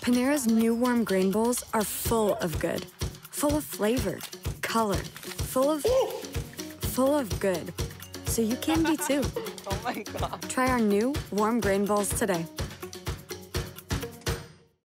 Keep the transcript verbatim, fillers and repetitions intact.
Panera's new warm grain bowls are full of good. Full of flavor, color, full of... full of good. So you can be too. Oh my God. Try our new warm grain bowls today.